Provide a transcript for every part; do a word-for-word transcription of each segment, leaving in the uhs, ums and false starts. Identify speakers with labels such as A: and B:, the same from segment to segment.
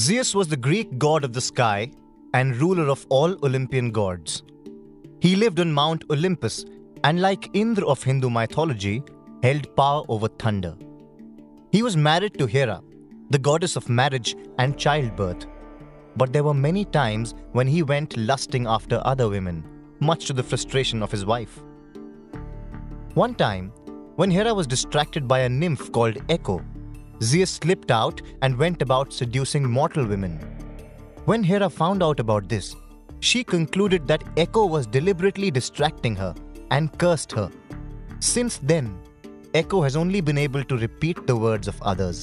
A: Zeus was the Greek god of the sky and ruler of all Olympian gods. He lived on Mount Olympus and, like Indra of Hindu mythology, held power over thunder. He was married to Hera, the goddess of marriage and childbirth. But there were many times when he went lusting after other women, much to the frustration of his wife. One time, when Hera was distracted by a nymph called Echo, Zeus slipped out and went about seducing mortal women. When Hera found out about this, she concluded that Echo was deliberately distracting her and cursed her. Since then, Echo has only been able to repeat the words of others.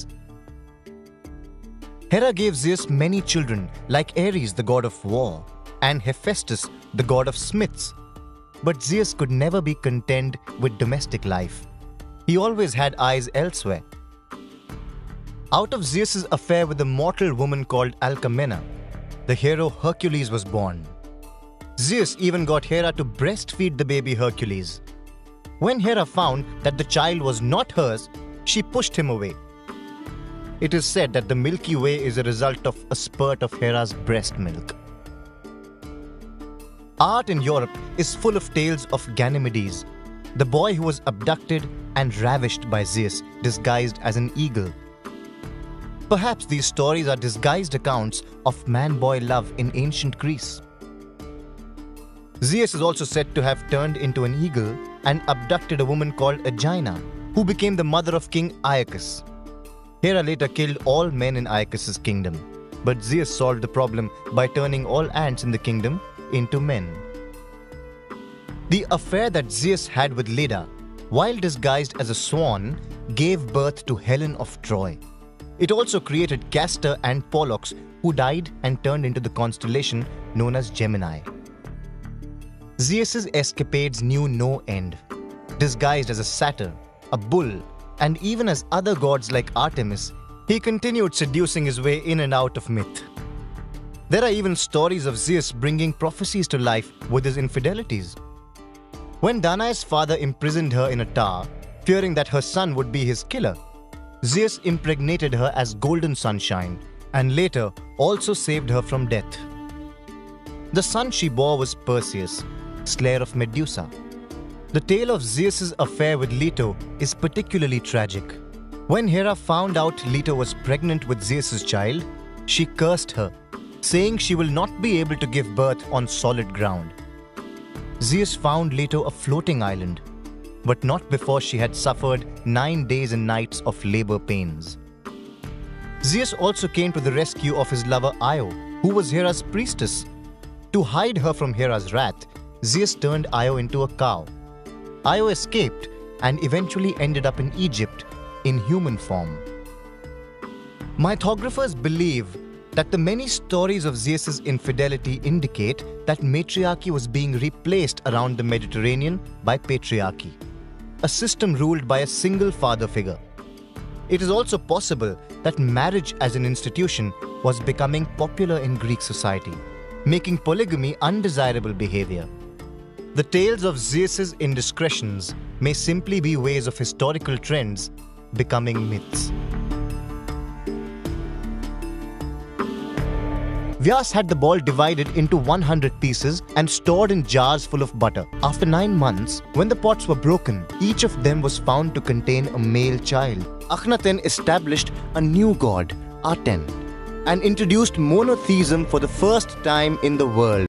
A: Hera gave Zeus many children, like Ares, the god of war, and Hephaestus, the god of smiths. But Zeus could never be content with domestic life. He always had eyes elsewhere. Out of Zeus's affair with a mortal woman called Alcmena, the hero Hercules was born. Zeus even got Hera to breastfeed the baby Hercules. When Hera found that the child was not hers, she pushed him away. It is said that the Milky Way is a result of a spurt of Hera's breast milk. Art in Europe is full of tales of Ganymedes, the boy who was abducted and ravished by Zeus, disguised as an eagle. Perhaps these stories are disguised accounts of man-boy love in ancient Greece. Zeus is also said to have turned into an eagle and abducted a woman called Aegina, who became the mother of King Aeacus. Hera later killed all men in Aeacus' kingdom, but Zeus solved the problem by turning all ants in the kingdom into men. The affair that Zeus had with Leda, while disguised as a swan, gave birth to Helen of Troy. It also created Castor and Pollux, who died and turned into the constellation known as Gemini. Zeus's escapades knew no end. Disguised as a satyr, a bull, and even as other gods like Artemis, he continued seducing his way in and out of myth. There are even stories of Zeus bringing prophecies to life with his infidelities. When Danae's father imprisoned her in a tower, fearing that her son would be his killer, Zeus impregnated her as Golden Sunshine and later also saved her from death. The son she bore was Perseus, slayer of Medusa. The tale of Zeus's affair with Leto is particularly tragic. When Hera found out Leto was pregnant with Zeus's child, she cursed her, saying she will not be able to give birth on solid ground. Zeus found Leto a floating island, but not before she had suffered nine days and nights of labor pains. Zeus also came to the rescue of his lover Io, who was Hera's priestess. To hide her from Hera's wrath, Zeus turned Io into a cow. Io escaped and eventually ended up in Egypt in human form. Mythographers believe that the many stories of Zeus's infidelity indicate that matriarchy was being replaced around the Mediterranean by patriarchy, a system ruled by a single father figure. It is also possible that marriage as an institution was becoming popular in Greek society, making polygamy undesirable behavior. The tales of Zeus's indiscretions may simply be ways of historical trends becoming myths. Vyas had the ball divided into one hundred pieces and stored in jars full of butter. After nine months, when the pots were broken, each of them was found to contain a male child. Akhenaten established a new god, Aten, and introduced monotheism for the first time in the world.